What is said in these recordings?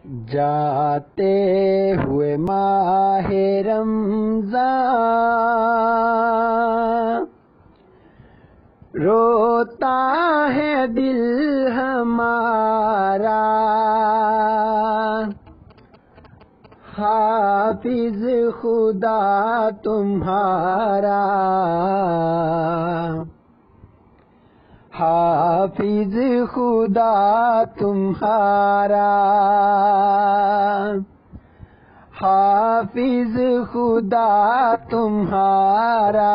جاتے ہوئے ماہ رمضان، روتا ہے دل ہمارا، حافظ خدا تمہارا، حافظ خدا تمہارا، حافظ خدا تمہارا،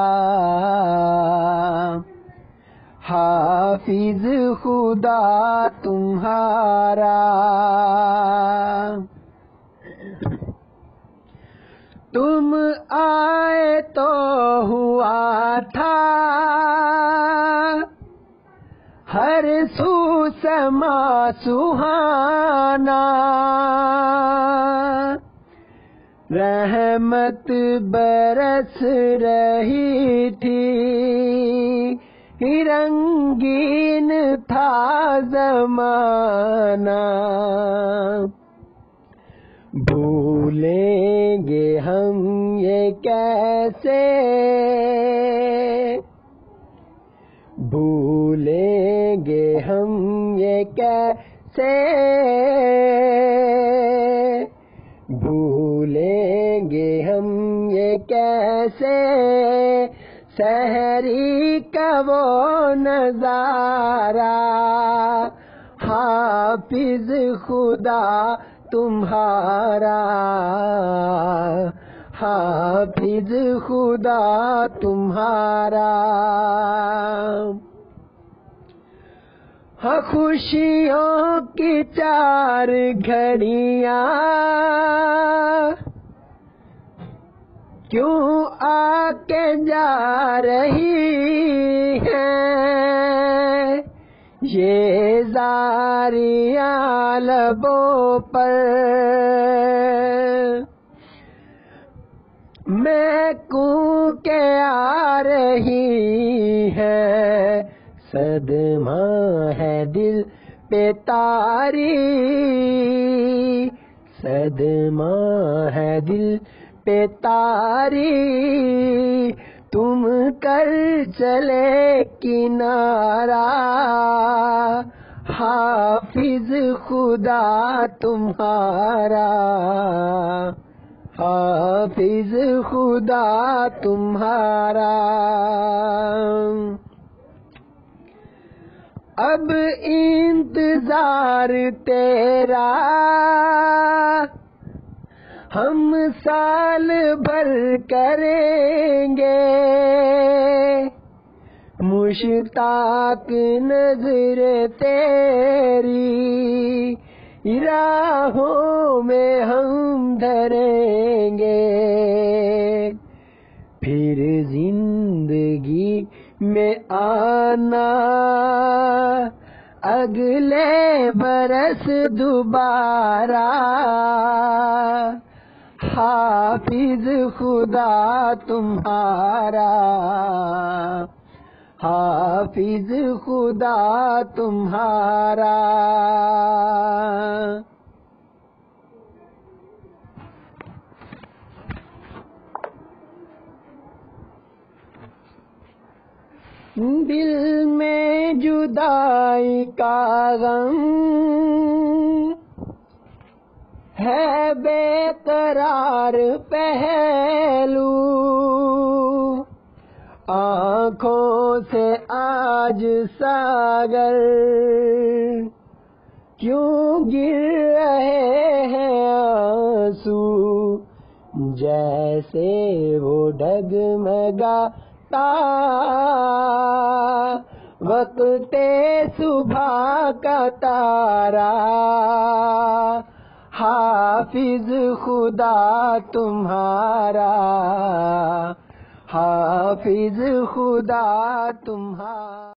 حافظ خدا تمہارا۔ تم آئے تو ہوا تھا ہر سو سما سہانا، رحمت برس رہی تھی، رنگین تھا زمانہ، بھولیں گے ہم یہ کیسے، بھولیں گے ہم یہ کیسے، بھولیں گے ہم یہ کیسے، سحری کا وہ نظارہ، حافظ خدا تمہارا، حافظ خدا تمہارا۔ خوشیوں کی چار گھڑیاں کیوں آ کے جا رہی ہیں، یہ زاریاں لبوں پر محکوں کے آ رہی ہے، صدمہ ہے دل پہ طاری، صدمہ ہے دل پہ طاری، تم کر چلے کنارہ، حافظ خدا تمہارا، حافظ خدا تمہارا۔ اب انتظار تیرا ہم سال بھر کریں گے، مشتاق نظر تیری راہوں میں ہم دھریں گے، پھر زندگی میں آنا اگلے برس دوبارہ، حافظ خدا تمہارا، حافظ خدا تمہارا۔ دل میں جدائی کا غم ہے بے قرار پہلو، آنکھوں سے آج ساگر کیوں گر رہے ہیں آنسو، جیسے وہ ڈگمگاتا وقت صبح کا تارا، حافظ خدا تمہارا، حافظ خدا تمہارا۔